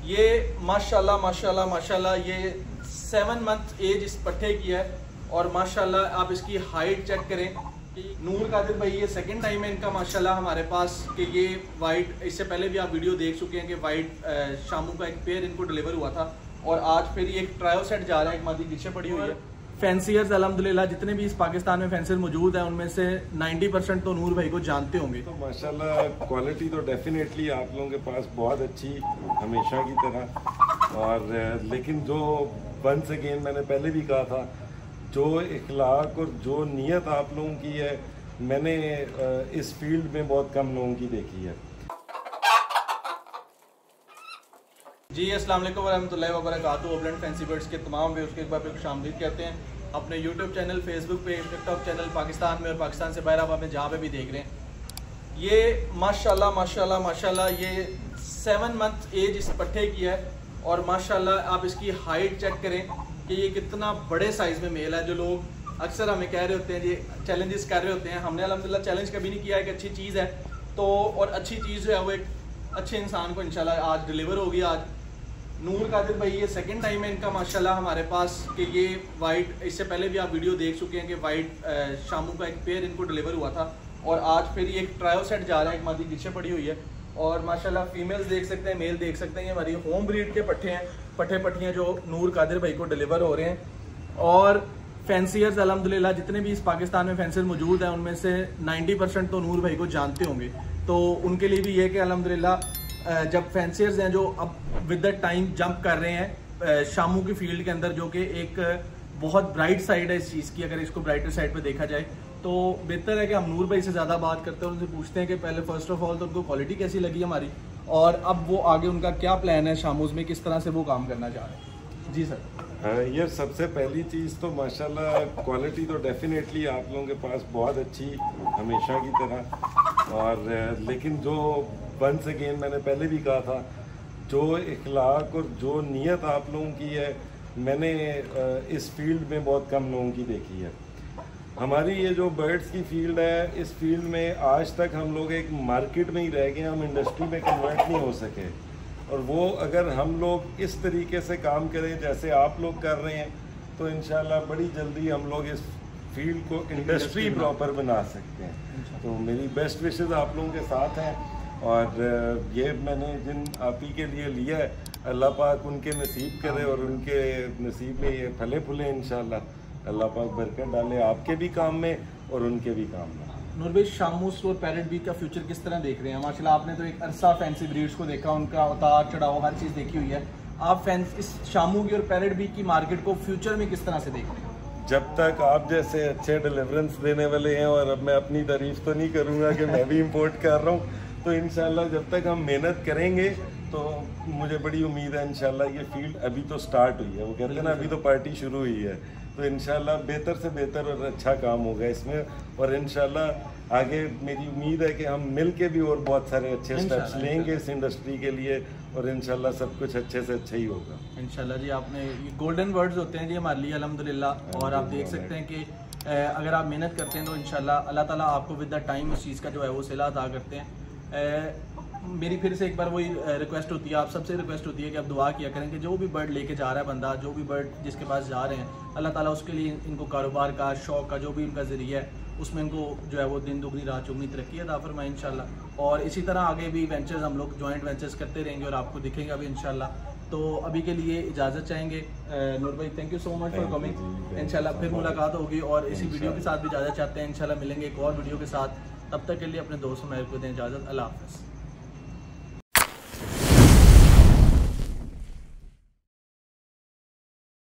ये माशाल्लाह माशाल्लाह माशाल्लाह ये 7 मंथ एज इस पट्ठे की है और माशाल्लाह आप इसकी हाइट चेक करें कि नूर कादिर भाई ये सेकंड टाइम है इनका माशाल्लाह हमारे पास कि ये वाइट, इससे पहले भी आप वीडियो देख चुके हैं कि वाइट शामू का एक पेयर इनको डिलीवर हुआ था और आज फिर ये एक ट्रायल सेट जा रहा है, एक मादी पीछे पड़ी हुई है। फैंसियर्स अल्हम्दुलिल्लाह जितने भी इस पाकिस्तान में फैंसियर मौजूद हैं उनमें से 90% तो नूर भाई को जानते होंगे। तो माशाल्लाह क्वालिटी तो डेफिनेटली आप लोगों के पास बहुत अच्छी हमेशा की तरह, और लेकिन जो वंस अगेन मैंने पहले भी कहा था, जो इखलाक और जो नीयत आप लोगों की है मैंने इस फील्ड में बहुत कम लोगों की देखी है। जी अस्सलाम वालेकुम वरहमतुल्लाहि वबरकातुहू। ओबलेंड फैंसी बर्ड्स के तमाम व्यूअर्स के एक बार फिर खुशामदीद कहते हैं अपने यूट्यूब चैनल, फेसबुक पे, टिकटॉक चैनल पाकिस्तान में और पाकिस्तान से बाहर आप हमें जहाँ पे भी देख रहे हैं। ये माशाल्लाह माशाल्लाह माशाल्लाह ये 7 मंथ एज इस पट्ठे की है और माशाल्लाह आप इसकी हाइट चेक करें कि ये कितना बड़े साइज़ में मेल है। जो लोग अक्सर हमें कह रहे होते हैं, ये चैलेंजेस कर रहे होते हैं, हमने अल्हम्दुलिल्लाह चैलेंज कभी नहीं किया है कि अच्छी चीज़ है तो, और अच्छी चीज़ जो है वो एक अच्छे इंसान को इंशाल्लाह आज डिलीवर होगी। आज नूर कादिर भाई ये सेकंड टाइम है इनका माशाल्लाह हमारे पास कि ये वाइट, इससे पहले भी आप वीडियो देख चुके हैं कि वाइट शामू का एक पेयर इनको डिलीवर हुआ था और आज फिर ये एक ट्रायल सेट जा रहा है, एक मादी पीछे पड़ी हुई है और माशाल्लाह फीमेल्स देख सकते हैं, मेल देख सकते हैं। ये हमारी होम ब्रीड के पट्ठे हैं, पट्ठियाँ जो नूर कादिर भाई को डिलीवर हो रहे हैं। और फैंसियर्स अल्हम्दुलिल्लाह जितने भी इस पाकिस्तान में फैंसियर मौजूद हैं उनमें से 90% तो नूर भाई को जानते होंगे। तो उनके लिए भी ये कि अल्हम्दुलिल्लाह जब फैंसियर्स हैं जो अब विद द टाइम जंप कर रहे हैं शामू की फील्ड के अंदर, जो कि एक बहुत ब्राइट साइड है इस चीज़ की, अगर इसको ब्राइटर साइड पे देखा जाए तो बेहतर है कि हम नूर भाई से ज़्यादा बात करते हैं, उनसे पूछते हैं कि पहले फर्स्ट ऑफ ऑल तो उनको क्वालिटी कैसी लगी हमारी और अब वो आगे उनका क्या प्लान है शामूज़ में, किस तरह से वो काम करना चाह रहे हैं। जी सर। हाँ यार, सबसे पहली चीज़ तो माशाल्लाह क्वालिटी तो डेफिनेटली आप लोगों के पास बहुत अच्छी हमेशा की तरह, और लेकिन जो वंस अगेन मैंने पहले भी कहा था, जो इखलाक और जो नीयत आप लोगों की है मैंने इस फील्ड में बहुत कम लोगों की देखी है। हमारी ये जो बर्ड्स की फील्ड है, इस फील्ड में आज तक हम लोग एक मार्केट में ही रह गए, हम इंडस्ट्री में कन्वर्ट नहीं हो सके। और वो अगर हम लोग इस तरीके से काम करें जैसे आप लोग कर रहे हैं तो इंशाल्लाह बड़ी जल्दी हम लोग इस फील्ड को इंडस्ट्री प्रॉपर बना सकते हैं। तो मेरी बेस्ट विशेस आप लोगों के साथ हैं, और ये मैंने जिन आप ही के लिए लिया है अल्लाह पाक उनके नसीब करे और उनके नसीब में ये फले फूले इंशाल्लाह। अल्लाह पाक बरकत डाले आपके भी काम में और उनके भी काम में। नूर भाई शामूस और पैरेट बीट का फ्यूचर किस तरह देख रहे हैं? माशाल्लाह आपने तो एक अरसा फैंसी ब्रीड्स को देखा, उनका उतार चढ़ाव हर चीज़ देखी हुई है। आप इस शामू की और पैरेट बीट की मार्केट को फ्यूचर में किस तरह से देख रहे हैं? जब तक आप जैसे अच्छे डिलीवरेंस देने वाले हैं, और अब मैं अपनी तारीफ तो नहीं करूँगा कि मैं भी इम्पोर्ट कर रहा हूँ, तो इंशाल्लाह जब तक हम मेहनत करेंगे तो मुझे बड़ी उम्मीद है इंशाल्लाह ये फील्ड अभी तो स्टार्ट हुई है, वो कहते हैं ना अभी तो पार्टी शुरू हुई है, तो इंशाल्लाह बेहतर से बेहतर और अच्छा काम होगा इसमें। और इंशाल्लाह आगे मेरी उम्मीद है कि हम मिल के भी और बहुत सारे अच्छे स्टेप्स लेंगे इस इंडस्ट्री के लिए, और इंशाल्लाह सब कुछ अच्छे से अच्छा ही होगा इंशाल्लाह। जी आपने ये गोल्डन वर्ड्स होते हैं जी हमारे लिए अल्हम्दुलिल्लाह, और आप देख सकते हैं कि अगर आप मेहनत करते हैं तो इंशाल्लाह अल्लाह ताला आपको विद द टाइम उस चीज़ का जो है वो सिला अदा करते हैं। मेरी फिर से एक बार वही रिक्वेस्ट होती है, आप सबसे रिक्वेस्ट होती है कि आप दुआ किया करें कि जो भी बर्ड लेके जा रहा है बंदा, जो भी बर्ड जिसके पास जा रहे हैं, अल्लाह ताला उसके लिए इनको कारोबार का, शौक़ का, जो भी इनका ज़रिया है उसमें इनको जो है वो दिन दुगनी रात चौगनी तरक्की अता फरमाए इंशाल्लाह। और इसी तरह आगे भी वेंचर्स हम लोग जॉइंट वेंचर्स करते रहेंगे और आपको दिखेगा भी इंशाल्लाह। तो अभी के लिए इजाज़त चाहेंगे नूर भाई, thank you so much for coming. इंशाल्लाह फिर मुलाकात होगी और इसी वीडियो के साथ भी इजाज़त चाहते हैं, इंशाल्लाह मिलेंगे एक और वीडियो के साथ। तब तक के लिए अपने दोस्तों मेरे को दें इजाज़त। अल्लाह हाफ़िज़।